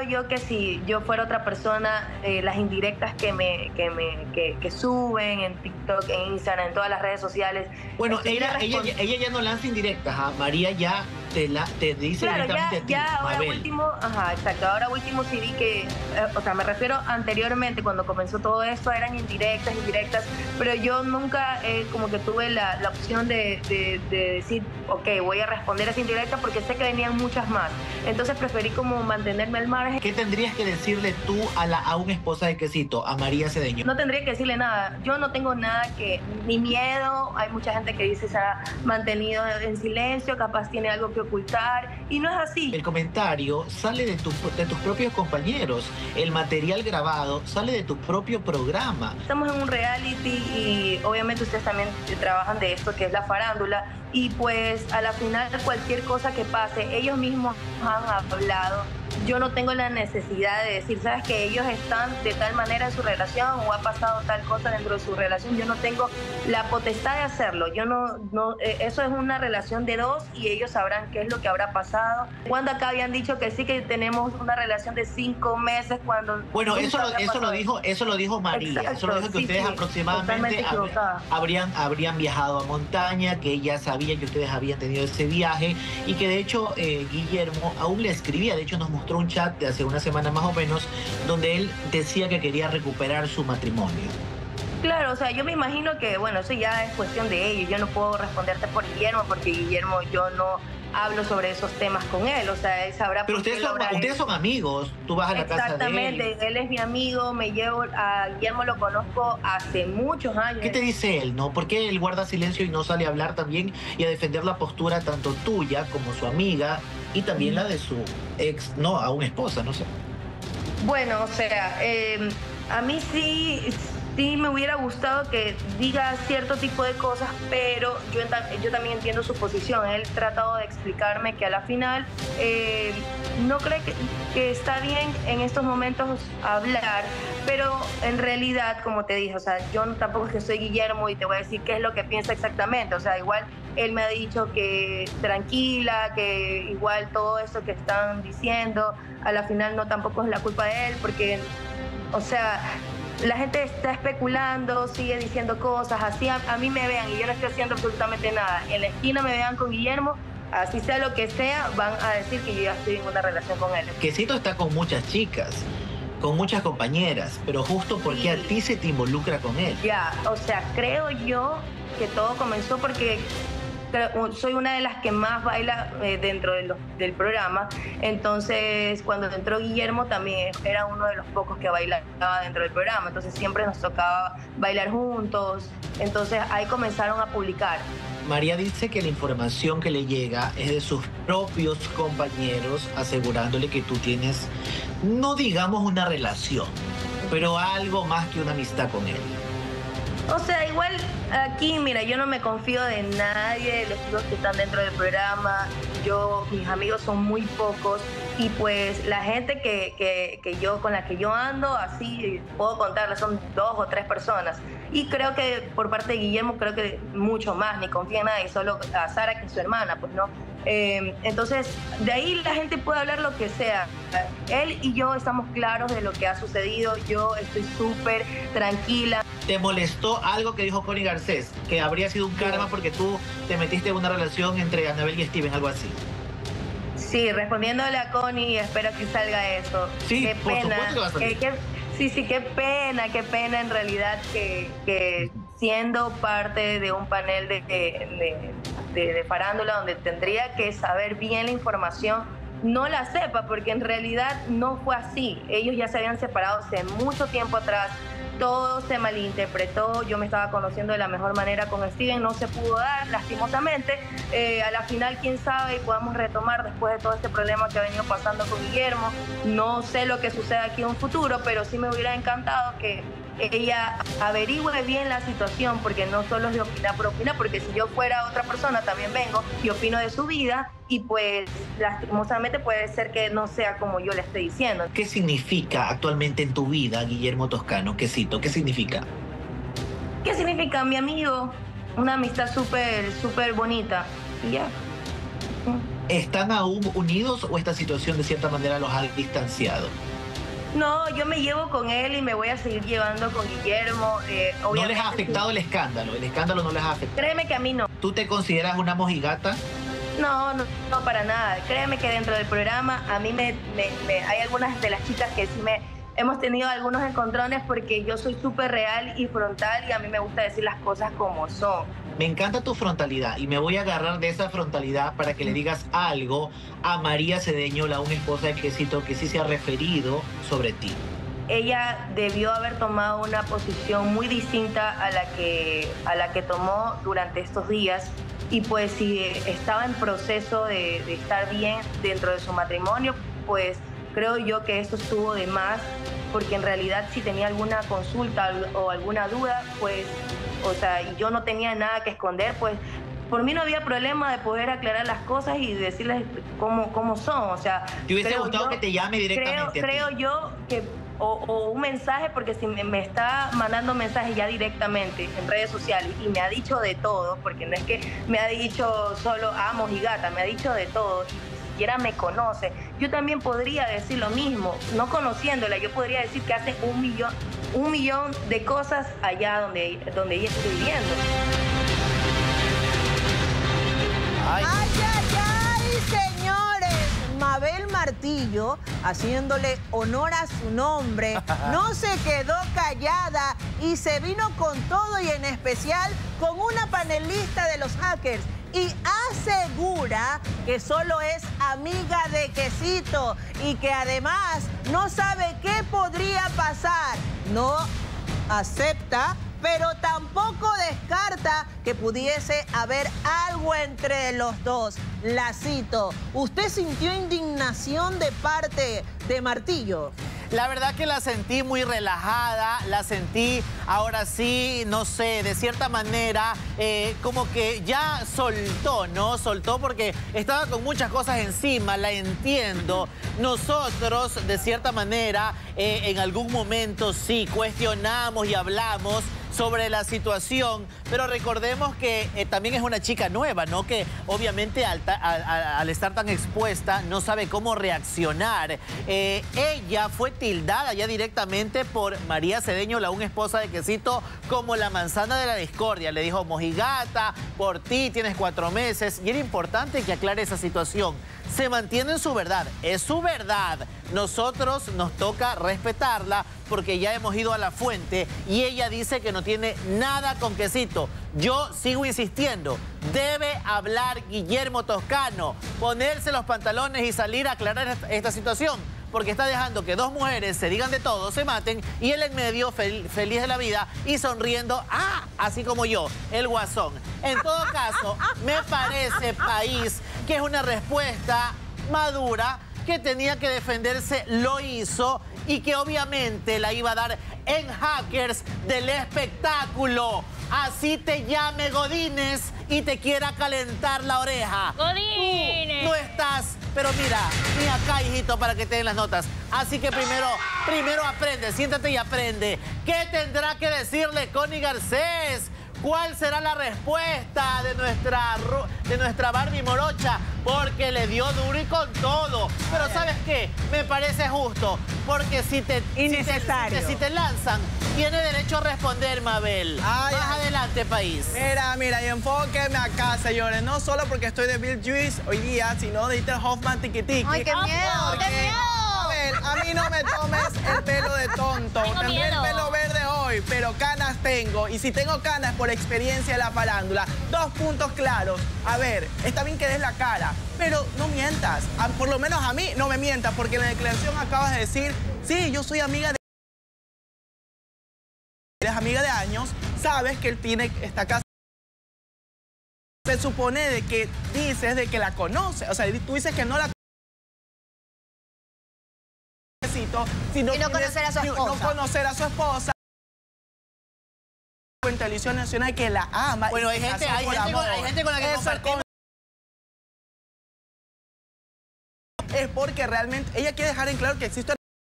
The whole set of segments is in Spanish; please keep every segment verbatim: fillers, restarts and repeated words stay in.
creo yo que si yo fuera otra persona, eh, las indirectas que me que me que, que suben en TikTok, en Instagram, en todas las redes sociales. Bueno, ella, ella, ella ya no lanza indirectas, ¿ah? María ya te, la, te dice claro, directamente ya, a ti, ya ahora Mabel. último, ajá, exacto, ahora último sí vi que, eh, o sea, me refiero anteriormente, cuando comenzó todo esto, eran indirectas, indirectas, pero yo nunca eh, como que tuve la, la opción de, de, de decir, ok, voy a responder a esa indirecta porque sé que venían muchas más. Entonces preferí como mantenerme al margen. ¿Qué tendrías que decirle tú a, la, a una esposa de Quesito, a María Cedeño? No tendría que decirle nada. Yo no tengo nada que, ni miedo. Hay mucha gente que dice se ha mantenido en silencio, capaz tiene algo que ocultar, y no es así. El comentario sale de, tu, de tus propios compañeros. El material grabado sale de tu propio programa. Estamos en un reality y obviamente ustedes también trabajan de esto, que es la farándula, y pues a la final cualquier cosa que pase, ellos mismos han hablado. Yo no tengo la necesidad de decir, sabes que ellos están de tal manera en su relación o ha pasado tal cosa dentro de su relación. Yo no tengo la potestad de hacerlo. Yo no, no, eso es una relación de dos y ellos sabrán qué es lo que habrá pasado. Cuando acá habían dicho que sí, que tenemos una relación de cinco meses, cuando... Bueno, eso lo, eso lo dijo, eso lo dijo María. Exacto, eso lo dijo que sí, ustedes sí, aproximadamente hab, habrían, habrían viajado a montaña, que ella sabía que ustedes habían tenido ese viaje y que de hecho eh, Guillermo aún le escribía. De hecho nos mostró un chat de hace una semana más o menos donde él decía que quería recuperar su matrimonio. Claro, o sea, yo me imagino que, bueno, eso ya es cuestión de ellos. Yo no puedo responderte por Guillermo porque Guillermo, yo no hablo sobre esos temas con él, o sea, él sabrá. Pero ustedes son, ustedes son amigos, tú vas a la casa de él. Exactamente, él es mi amigo, me llevo a Guillermo, lo conozco hace muchos años. ¿Qué te dice él, no? ¿Por qué él guarda silencio y no sale a hablar también y a defender la postura tanto tuya como su amiga y también la de su ex, no, a una esposa, no sé? Bueno, o sea, eh, a mí sí... Sí, me hubiera gustado que diga cierto tipo de cosas, pero yo, yo también entiendo su posición. Él ha tratado de explicarme que a la final eh, no cree que, que está bien en estos momentos hablar, pero en realidad, como te dije, o sea, yo tampoco es que soy Guillermo y te voy a decir qué es lo que piensa exactamente. O sea, igual él me ha dicho que tranquila, que igual todo eso que están diciendo, a la final no tampoco es la culpa de él, porque, o sea... La gente está especulando, sigue diciendo cosas, así a, a mí me vean y yo no estoy haciendo absolutamente nada. En la esquina me vean con Guillermo, así sea lo que sea, van a decir que yo ya estoy en una relación con él. Quesito está con muchas chicas, con muchas compañeras, pero justo porque sí. A ti se te involucra con él. Ya, o sea, creo yo que todo comenzó porque... soy una de las que más baila eh, dentro de los, del programa, entonces cuando entró Guillermo también era uno de los pocos que bailaba dentro del programa, entonces siempre nos tocaba bailar juntos, entonces ahí comenzaron a publicar. María dice que la información que le llega es de sus propios compañeros asegurándole que tú tienes, no digamos una relación, pero algo más que una amistad con él. O sea, igual aquí, mira, yo no me confío de nadie, de los chicos que están dentro del programa. Yo, mis amigos son muy pocos y pues la gente que, que, que yo, con la que yo ando, así puedo contarles, son dos o tres personas. Y creo que por parte de Guillermo, creo que mucho más, ni confía en nadie, solo a Sara, que es su hermana, pues no. Eh, entonces, de ahí la gente puede hablar lo que sea. Él y yo estamos claros de lo que ha sucedido, yo estoy súper tranquila. ¿Te molestó algo que dijo Connie Garcés? Que habría sido un karma porque tú te metiste en una relación entre Anabel y Steven, algo así. Sí, respondiéndole a Connie, espero que salga eso. Sí, qué por pena, supuesto que va a salir. Que, que, sí, sí, qué pena, qué pena en realidad que, que siendo parte de un panel de, de, de, de farándula donde tendría que saber bien la información, no la sepa, porque en realidad no fue así. Ellos ya se habían separado hace mucho tiempo atrás. Todo se malinterpretó, yo me estaba conociendo de la mejor manera con Steven, no se pudo dar, lastimosamente. Eh, a la final, quién sabe, y podamos retomar después de todo este problema que ha venido pasando con Guillermo. No sé lo que suceda aquí en un futuro, pero sí me hubiera encantado que ella averigüe bien la situación, porque no solo es de opinar por opinar, porque si yo fuera otra persona también vengo y opino de su vida y pues lastimosamente puede ser que no sea como yo le estoy diciendo. ¿Qué significa actualmente en tu vida Guillermo Toscano? Quesito, ¿qué significa? ¿Qué significa? Mi amigo, una amistad súper, súper bonita y ya. ¿Están aún unidos o esta situación de cierta manera los ha distanciado? No, yo me llevo con él y me voy a seguir llevando con Guillermo. Eh, ¿No les ha afectado el escándalo? ¿El escándalo no les ha afectado? Créeme que a mí no. ¿Tú te consideras una mojigata? No, no, no para nada. Créeme que dentro del programa a mí me, me, me hay algunas de las chicas que sí me hemos tenido algunos encontrones porque yo soy súper real y frontal y a mí me gusta decir las cosas como son. Me encanta tu frontalidad y me voy a agarrar de esa frontalidad para que le digas algo a María Cedeño, la una esposa de Quesito, que sí se ha referido sobre ti. Ella debió haber tomado una posición muy distinta a la que, a la que tomó durante estos días y pues si estaba en proceso de, de estar bien dentro de su matrimonio, pues creo yo que eso estuvo de más, porque en realidad si tenía alguna consulta o alguna duda, pues, o sea, y yo no tenía nada que esconder, pues por mí no había problema de poder aclarar las cosas y decirles cómo, cómo son, o sea... ¿Te hubiese gustado yo, que te llame directamente Creo, creo yo que... O, o un mensaje, porque si me, me está mandando mensajes ya directamente en redes sociales y me ha dicho de todo, porque no es que me ha dicho solo amo y gata, me ha dicho de todo, y ni siquiera me conoce, yo también podría decir lo mismo, no conociéndola, yo podría decir que hace un millón, un millón de cosas allá donde, donde ella está viviendo. Ay, ay, ay, señores. Mabel Martillo, haciéndole honor a su nombre, no se quedó callada y se vino con todo y en especial con una panelista de los hackers y asegura que solo es amiga de Quesito y que además no sabe qué podría pasar. No acepta, pero tampoco descarta que pudiese haber algo entre los dos. La cito. ¿Usted sintió indignación de parte de Martillo? La verdad que la sentí muy relajada, la sentí, ahora sí, no sé, de cierta manera, eh, como que ya soltó, ¿no? Soltó porque estaba con muchas cosas encima, la entiendo. Nosotros, de cierta manera, eh, en algún momento sí cuestionamos y hablamos sobre la situación, pero recordemos que eh, también es una chica nueva, ¿no? Que obviamente al, al, al estar tan expuesta no sabe cómo reaccionar. Eh, ella fue tildada ya directamente por María Cedeño, la una esposa de Quesito, como la manzana de la discordia. Le dijo, mojigata, por ti tienes cuatro meses. Y era importante que aclare esa situación. Se mantiene en su verdad, es su verdad. Nosotros nos toca respetarla porque ya hemos ido a la fuente y ella dice que no tiene nada con Quesito. Yo sigo insistiendo, debe hablar Guillermo Toscano, ponerse los pantalones y salir a aclarar esta, esta situación, porque está dejando que dos mujeres se digan de todo, se maten, y él en medio fel, feliz de la vida y sonriendo, ¡ah! Así como yo, el guasón. En todo caso, me parece, país, que es una respuesta madura, que tenía que defenderse, lo hizo, y que obviamente la iba a dar en Hackers del Espectáculo. Así te llame Godínez y te quiera calentar la oreja. Godínez. Tú no estás, pero mira, ni acá, hijito, para que te den las notas. Así que primero, primero aprende, siéntate y aprende. ¿Qué tendrá que decirle Connie Garcés? ¿Cuál será la respuesta de nuestra, de nuestra Barbie Morocha? Porque le dio duro y con todo. Pero ¿sabes qué? Me parece justo. Porque si te, Innecesario. Si te, si te lanzan, tiene derecho a responder, Mabel. Ay, Más ay. adelante, país. Mira, mira, y enfóquenme acá, señores. No solo porque estoy de Bill Juice hoy día, sino de Dieter Hoffman Tiki Tiki. ¡Ay, qué miedo! ¡Qué miedo! Mabel, a mí no me tomes el pelo de tonto. Tengo Tendré miedo. el pelo verde hoy, pero canas tengo. Y si tengo canas por experiencia de la farándula. Dos puntos claros. A ver, está bien que des la cara, pero no mientas. A, por lo menos a mí no me mientas, porque en la declaración acabas de decir, sí, yo soy amiga de... Eres amiga de años, sabes que él tiene esta casa. Se supone de que dices de que la conoce. O sea, tú dices que no la Sino y no conocer a su esposa. No conocer a su esposa. En televisión nacional que la ama. Bueno, hay gente, hay, gente con, hay gente con la que compartimos. Es porque realmente ella quiere dejar en claro que existe.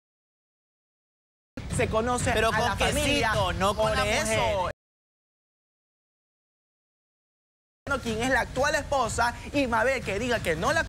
Se conoce pero a con la Quesito, familia. no con por la eso. mujer. Quien es la actual esposa y Mabel que diga que no la